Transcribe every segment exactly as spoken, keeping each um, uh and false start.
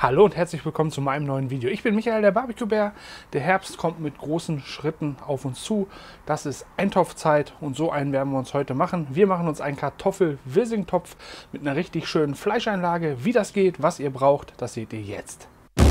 Hallo und herzlich willkommen zu meinem neuen Video. Ich bin Michael, der Barbecue-Bär. Der Herbst kommt mit großen Schritten auf uns zu. Das ist Eintopfzeit und so einen werden wir uns heute machen. Wir machen uns einen Kartoffel-Wirsing-Topf mit einer richtig schönen Fleischeinlage. Wie das geht, was ihr braucht, das seht ihr jetzt.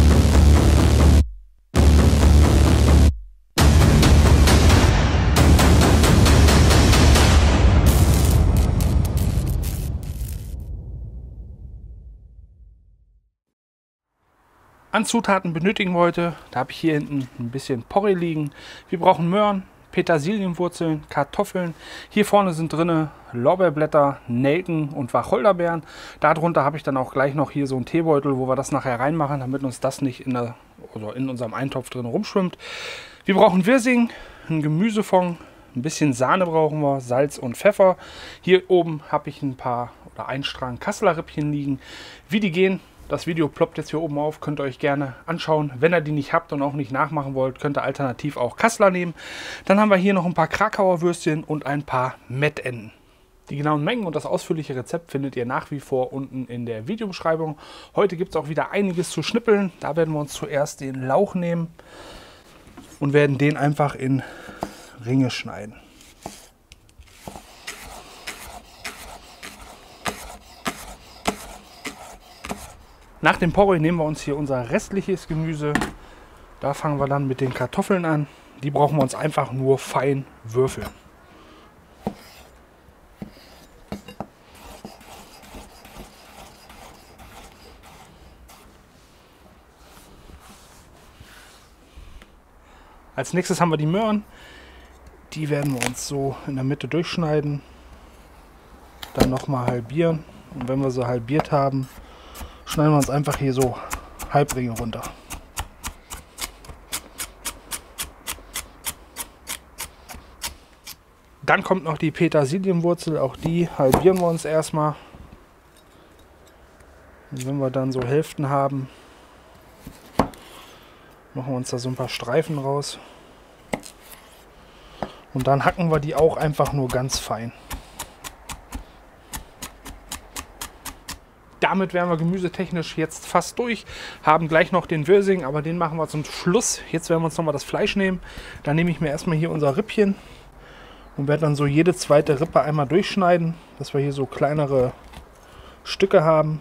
An Zutaten benötigen wir heute, da habe ich hier hinten ein bisschen Porree liegen. Wir brauchen Möhren, Petersilienwurzeln, Kartoffeln. Hier vorne sind drin Lorbeerblätter, Nelken und Wacholderbeeren. Darunter habe ich dann auch gleich noch hier so einen Teebeutel, wo wir das nachher reinmachen, damit uns das nicht in, der, oder in unserem Eintopf drin rumschwimmt. Wir brauchen Wirsing, ein Gemüsefond, ein bisschen Sahne brauchen wir, Salz und Pfeffer. Hier oben habe ich ein paar oder ein Strang Kasseler Rippchen liegen. Wie die gehen, das Video ploppt jetzt hier oben auf, könnt ihr euch gerne anschauen. Wenn ihr die nicht habt und auch nicht nachmachen wollt, könnt ihr alternativ auch Kasseler nehmen. Dann haben wir hier noch ein paar Krakauer Würstchen und ein paar Mettenten. Die genauen Mengen und das ausführliche Rezept findet ihr nach wie vor unten in der Videobeschreibung. Heute gibt es auch wieder einiges zu schnippeln. Da werden wir uns zuerst den Lauch nehmen und werden den einfach in Ringe schneiden. Nach dem Porree nehmen wir uns hier unser restliches Gemüse. Da fangen wir dann mit den Kartoffeln an. Die brauchen wir uns einfach nur fein würfeln. Als nächstes haben wir die Möhren. Die werden wir uns so in der Mitte durchschneiden. Dann nochmal halbieren. Und wenn wir sie halbiert haben, schneiden wir uns einfach hier so Halbringe runter. Dann kommt noch die Petersilienwurzel, auch die halbieren wir uns erstmal. Und wenn wir dann so Hälften haben, machen wir uns da so ein paar Streifen raus. Und dann hacken wir die auch einfach nur ganz fein. Damit wären wir gemüsetechnisch jetzt fast durch, haben gleich noch den Wirsing, aber den machen wir zum Schluss. Jetzt werden wir uns nochmal das Fleisch nehmen. Dann nehme ich mir erstmal hier unser Rippchen und werde dann so jede zweite Rippe einmal durchschneiden, dass wir hier so kleinere Stücke haben.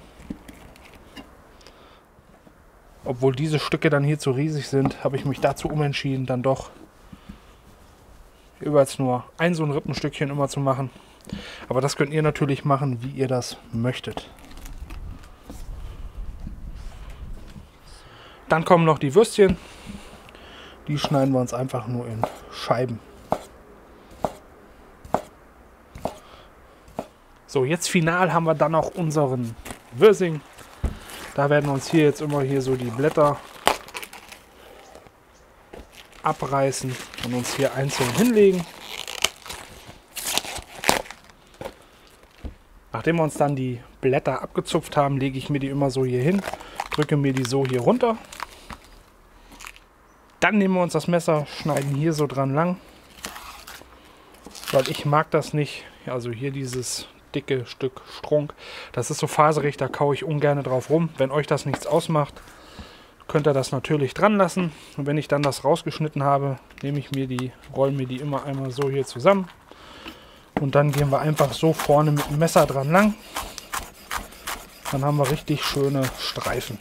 Obwohl diese Stücke dann hier zu riesig sind, habe ich mich dazu umentschieden, dann doch jeweils nur ein so ein Rippenstückchen immer zu machen. Aber das könnt ihr natürlich machen, wie ihr das möchtet. Dann kommen noch die Würstchen. Die schneiden wir uns einfach nur in Scheiben. So, jetzt final haben wir dann noch unseren Wirsing. Da werden wir uns hier jetzt immer hier so die Blätter abreißen und uns hier einzeln hinlegen. Nachdem wir uns dann die Blätter abgezupft haben, lege ich mir die immer so hier hin, drücke mir die so hier runter. Dann nehmen wir uns das Messer, schneiden hier so dran lang, weil ich mag das nicht. Also hier dieses dicke Stück Strunk, das ist so faserig, da kaue ich ungern drauf rum. Wenn euch das nichts ausmacht, könnt ihr das natürlich dran lassen. Und wenn ich dann das rausgeschnitten habe, nehme ich mir die, rolle mir die immer einmal so hier zusammen. Und dann gehen wir einfach so vorne mit dem Messer dran lang. Dann haben wir richtig schöne Streifen.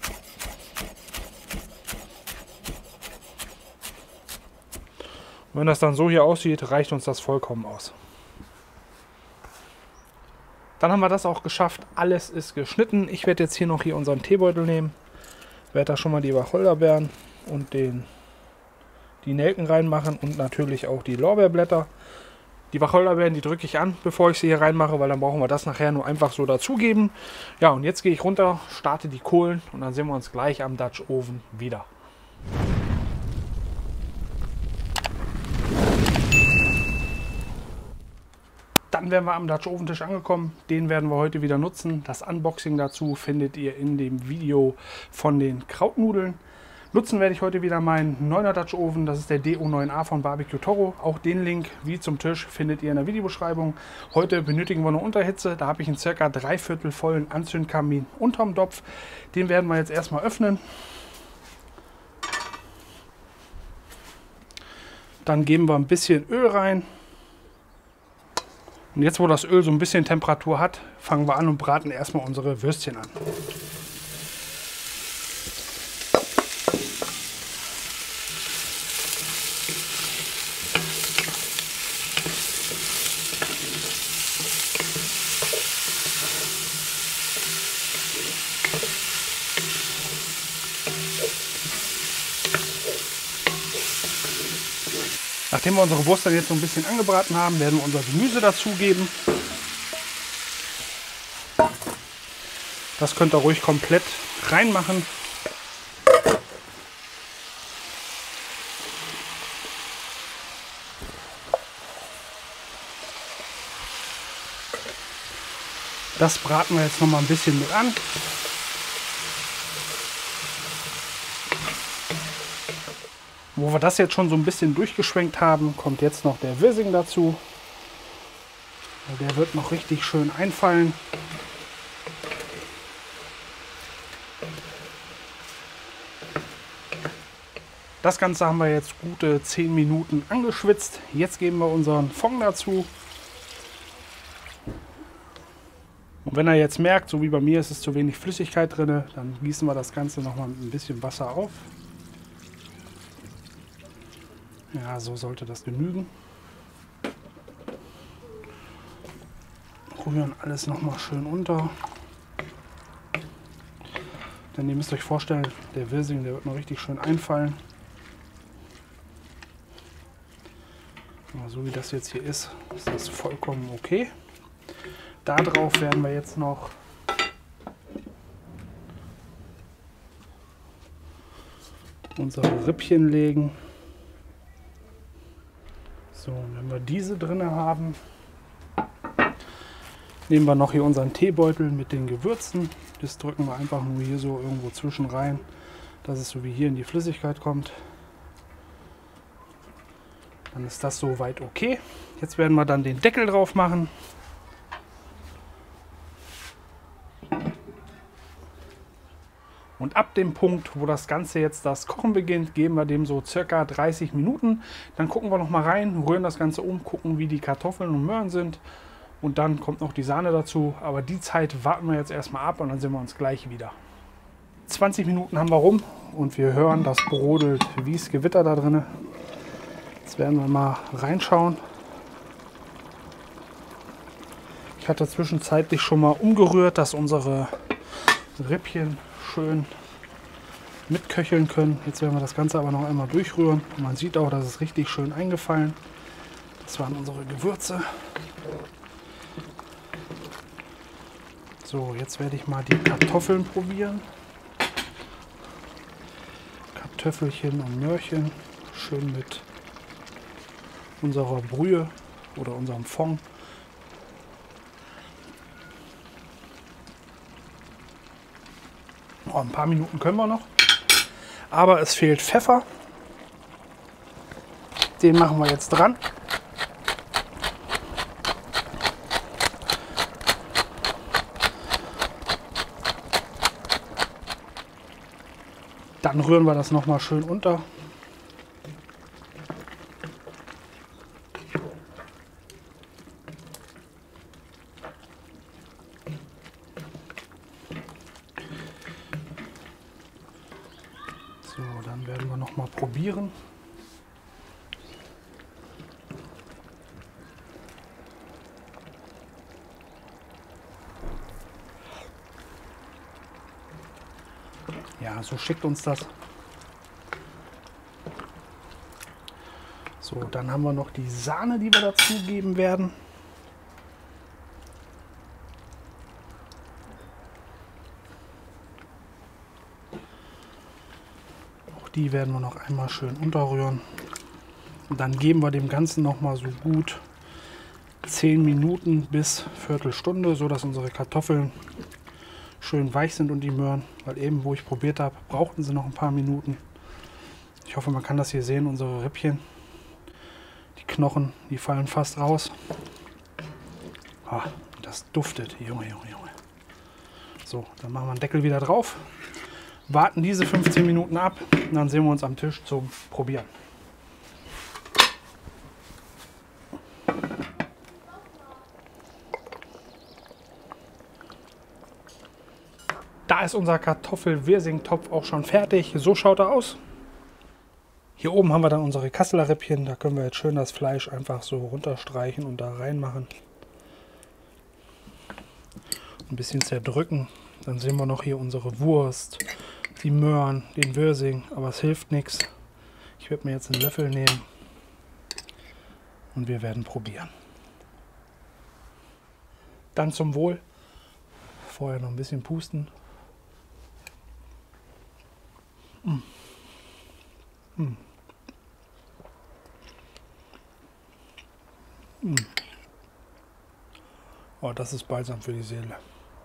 Und wenn das dann so hier aussieht, reicht uns das vollkommen aus. Dann haben wir das auch geschafft. Alles ist geschnitten. Ich werde jetzt hier noch hier unseren Teebeutel nehmen. Werde da schon mal die Wacholderbeeren und den, die Nelken reinmachen und natürlich auch die Lorbeerblätter. Die Wacholderbeeren, die drücke ich an, bevor ich sie hier reinmache, weil dann brauchen wir das nachher nur einfach so dazugeben. Ja, und jetzt gehe ich runter, starte die Kohlen und dann sehen wir uns gleich am Dutch Oven wieder. Dann wären wir am Dutch Oventisch angekommen. Den werden wir heute wieder nutzen. Das Unboxing dazu findet ihr in dem Video von den Krautnudeln. Nutzen werde ich heute wieder meinen neuner Dutch Oven, das ist der D O neun A von Barbecue Toro. Auch den Link wie zum Tisch findet ihr in der Videobeschreibung. Heute benötigen wir eine Unterhitze, da habe ich einen circa dreiviertel vollen Anzündkamin unterm Topf. Den werden wir jetzt erstmal öffnen. Dann geben wir ein bisschen Öl rein. Und jetzt, wo das Öl so ein bisschen Temperatur hat, fangen wir an und braten erstmal unsere Würstchen an. Nachdem wir unsere Wurst dann jetzt so ein bisschen angebraten haben, werden wir unser Gemüse dazugeben. Das könnt ihr ruhig komplett reinmachen. Das braten wir jetzt noch mal ein bisschen mit an. Wo wir das jetzt schon so ein bisschen durchgeschwenkt haben, kommt jetzt noch der Wirsing dazu. Der wird noch richtig schön einfallen. Das Ganze haben wir jetzt gute zehn Minuten angeschwitzt. Jetzt geben wir unseren Fond dazu. Und wenn er jetzt merkt, so wie bei mir ist es zu wenig Flüssigkeit drin, dann gießen wir das Ganze noch mal mit ein bisschen Wasser auf. Ja, so sollte das genügen. Rühren alles noch mal schön unter. Denn ihr müsst euch vorstellen, der Wirsing, der wird noch richtig schön einfallen. Aber so wie das jetzt hier ist, ist das vollkommen okay. Darauf werden wir jetzt noch unsere Rippchen legen. So, wenn wir diese drin haben, nehmen wir noch hier unseren Teebeutel mit den Gewürzen. Das drücken wir einfach nur hier so irgendwo zwischen rein, dass es so wie hier in die Flüssigkeit kommt. Dann ist das soweit okay. Jetzt werden wir dann den Deckel drauf machen. Und ab dem Punkt, wo das Ganze jetzt das Kochen beginnt, geben wir dem so circa dreißig Minuten. Dann gucken wir noch mal rein, rühren das Ganze um, gucken, wie die Kartoffeln und Möhren sind. Und dann kommt noch die Sahne dazu. Aber die Zeit warten wir jetzt erstmal ab und dann sehen wir uns gleich wieder. zwanzig Minuten haben wir rum und wir hören, das brodelt wie das Gewitter da drin. Jetzt werden wir mal reinschauen. Ich hatte zwischenzeitlich schon mal umgerührt, dass unsere Rippchen schön mitköcheln können. Jetzt werden wir das Ganze aber noch einmal durchrühren. Und man sieht auch, dass es richtig schön eingefallen. Das waren unsere Gewürze. So, jetzt werde ich mal die Kartoffeln probieren. Kartoffelchen und Möhrchen. Schön mit unserer Brühe oder unserem Fond. Oh, ein paar Minuten können wir noch. Aber es fehlt Pfeffer. Den machen wir jetzt dran. Dann rühren wir das noch mal schön unter. So, dann werden wir noch mal probieren. Ja, so schickt uns das. So, dann haben wir noch die Sahne, die wir dazugeben werden. Auch die werden wir noch einmal schön unterrühren. Und dann geben wir dem Ganzen noch mal so gut zehn Minuten bis Viertelstunde, so dass unsere Kartoffeln schön weich sind und die Möhren, weil eben, wo ich probiert habe, brauchten sie noch ein paar Minuten. Ich hoffe, man kann das hier sehen, unsere Rippchen. Die Knochen, die fallen fast raus. Ah, das duftet. Junge, Junge, Junge. So, dann machen wir den Deckel wieder drauf. Warten diese fünfzehn Minuten ab und dann sehen wir uns am Tisch zum Probieren. Da ist unser Kartoffel-Wirsing-Topf auch schon fertig. So schaut er aus. Hier oben haben wir dann unsere Kasseler Rippchen. Da können wir jetzt schön das Fleisch einfach so runterstreichen und da reinmachen. Ein bisschen zerdrücken. Dann sehen wir noch hier unsere Wurst, die Möhren, den Wirsing. Aber es hilft nichts. Ich werde mir jetzt einen Löffel nehmen und wir werden probieren. Dann zum Wohl. Vorher noch ein bisschen pusten. Mm. Mm. Mm. Oh, das ist balsam für die Seele.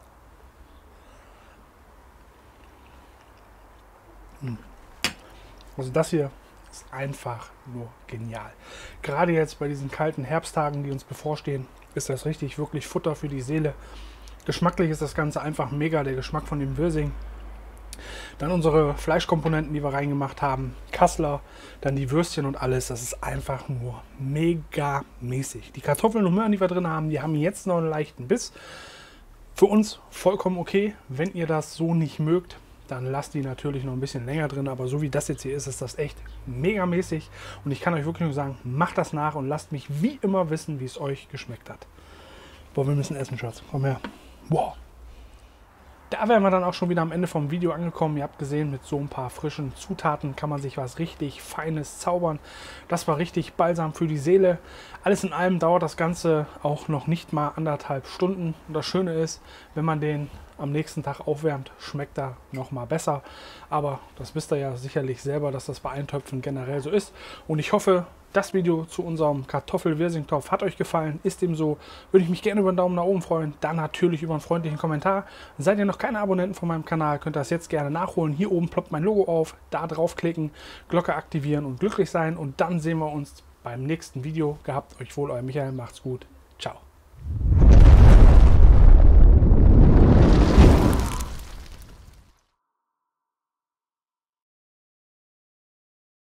Mm. Also das hier ist einfach nur genial. Gerade jetzt bei diesen kalten Herbsttagen, die uns bevorstehen, ist das richtig wirklich Futter für die Seele. Geschmacklich ist das Ganze einfach mega, der Geschmack von dem Wirsing. Dann unsere Fleischkomponenten, die wir reingemacht haben. Kasseler, dann die Würstchen und alles. Das ist einfach nur mega mäßig. Die Kartoffeln und Möhren, die wir drin haben, die haben jetzt noch einen leichten Biss. Für uns vollkommen okay. Wenn ihr das so nicht mögt, dann lasst die natürlich noch ein bisschen länger drin. Aber so wie das jetzt hier ist, ist das echt mega mäßig. Und ich kann euch wirklich nur sagen, macht das nach und lasst mich wie immer wissen, wie es euch geschmeckt hat. Boah, wir müssen essen, Schatz. Komm her. Wow. Da wären wir dann auch schon wieder am Ende vom Video angekommen. Ihr habt gesehen, mit so ein paar frischen Zutaten kann man sich was richtig Feines zaubern. Das war richtig balsam für die Seele. Alles in allem dauert das Ganze auch noch nicht mal anderthalb Stunden. Und das Schöne ist, wenn man den am nächsten Tag aufwärmt, schmeckt er noch mal besser. Aber das wisst ihr ja sicherlich selber, dass das bei Eintöpfen generell so ist. Und ich hoffe, das Video zu unserem Kartoffel-Wirsing-Topf hat euch gefallen. Ist dem so, würde ich mich gerne über einen Daumen nach oben freuen. Dann natürlich über einen freundlichen Kommentar. Seid ihr noch keine Abonnenten von meinem Kanal, könnt ihr das jetzt gerne nachholen. Hier oben ploppt mein Logo auf. Da draufklicken, Glocke aktivieren und glücklich sein. Und dann sehen wir uns beim nächsten Video. Gehabt euch wohl, euer Michael. Macht's gut. Ciao.